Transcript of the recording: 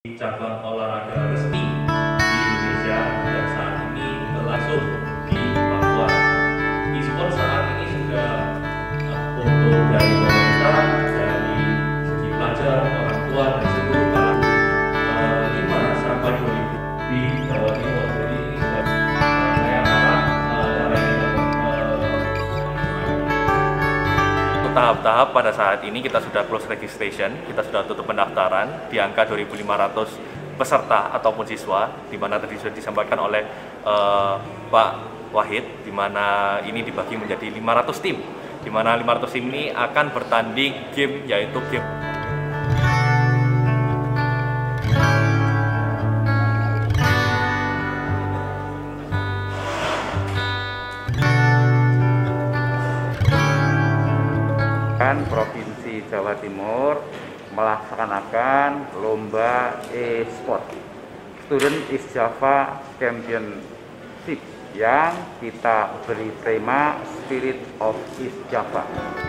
cabang olahraga resmi di Indonesia dan saat ini berlangsung di Papua. E-sport saat ini sudah foto dari pemerintah, dari segi pelajar, orang tua dan seluruh kalangan 5 sampai 2000 di Jawa Timur. Jadi ini saya harap tahap-tahap pada saat ini kita sudah close registration, kita sudah tutup pendaftaran di angka 2.500 peserta ataupun siswa, di mana tadi sudah disampaikan oleh Pak Wahid, di mana ini dibagi menjadi 500 tim, di mana 500 tim ini akan bertanding game, yaitu game Provinsi Jawa Timur melaksanakan lomba e-sport Student East Java Championship yang kita beri tema Spirit of East Java.